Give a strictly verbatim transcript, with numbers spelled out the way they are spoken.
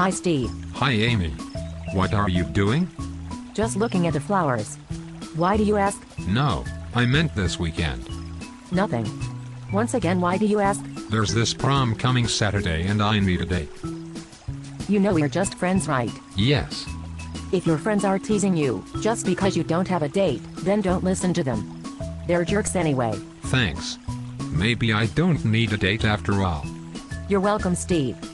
Hi Steve. Hi Amy. What are you doing? Just looking at the flowers. Why do you ask? No, I meant this weekend. Nothing. Once again, why do you ask? There's this prom coming Saturday and I need a date. You know we're just friends, right? Yes. If your friends are teasing you, just because you don't have a date, then don't listen to them. They're jerks anyway. Thanks. Maybe I don't need a date after all. You're welcome, Steve.